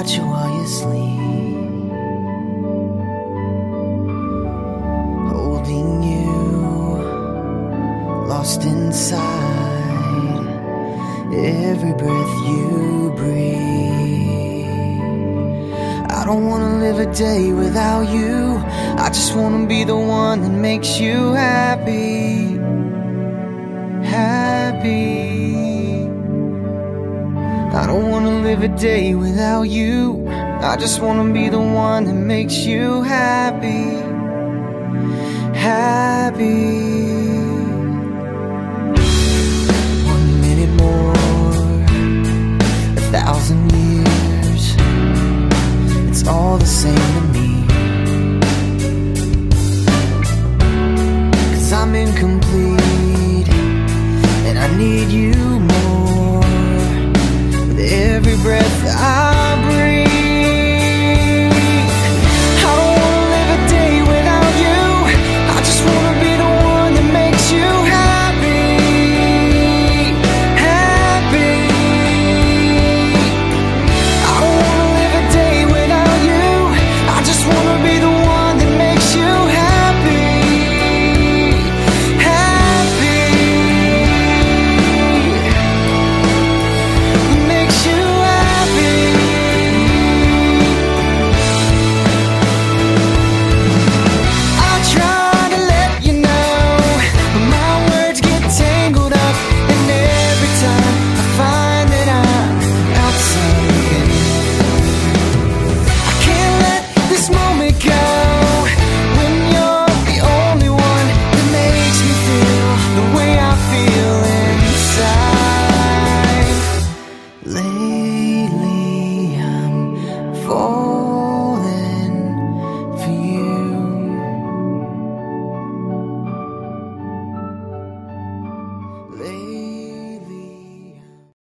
watch you while you sleep, holding you, lost inside every breath you breathe. I don't wanna live a day without you. I just wanna be the one that makes you happy, happy. I don't wanna live a day without you. I just wanna be the one that makes you happy, happy. 1 minute more, 1,000 years, it's all the same to me. 'Cause I'm incomplete and I need you more. With every breath